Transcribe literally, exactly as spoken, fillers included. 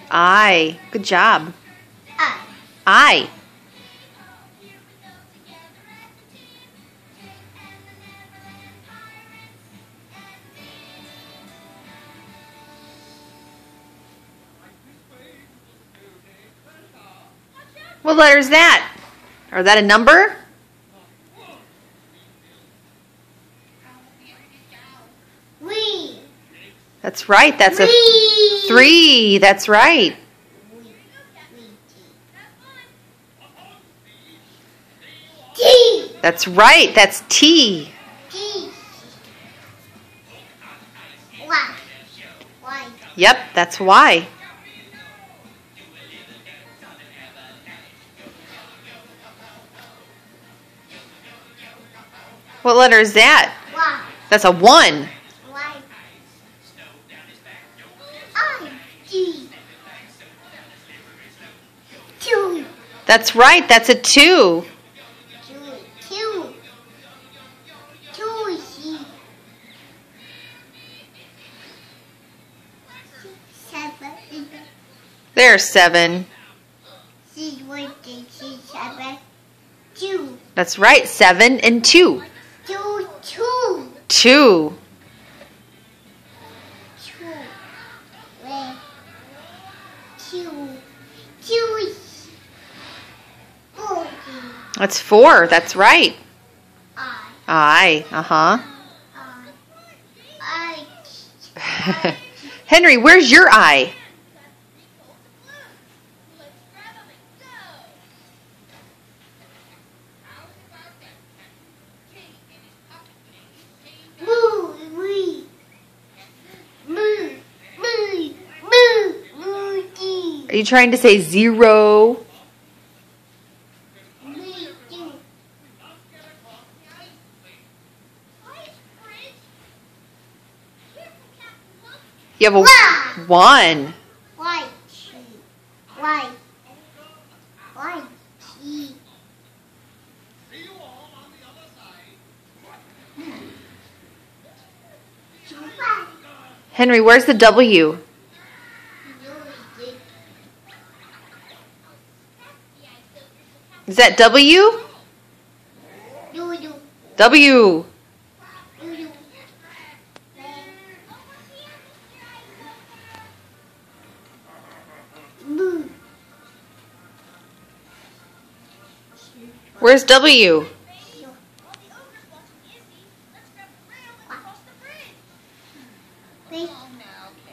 I. Good job. I. I. What letter is that? Is that a number? We. That's right. That's a We. three. That's right. T. That's right. That's T. T. Y. Y. Yep, that's Y. What letter is that? Y. That's a one. Y. I. G. Two. That's right. That's a two. Two. Two. Two. C. Seven. There's seven. Six. One. Two. Six. Seven. Two. That's right. Seven and two. Two. Two. Two. Two. Wait. Two. Two. Four. That's four. That's right. I. I. Uh-huh. I. I. Henry, where's your I? Moo. Wee. Moo. Moo. Moo. Moo. Dee. Are you trying to say zero? Moo. Dee. You have a One. one. White. White. White. T. Henry, where's the W? Is that W? Doo-doo. W. Doo-doo. Moo. Where's W? Wait.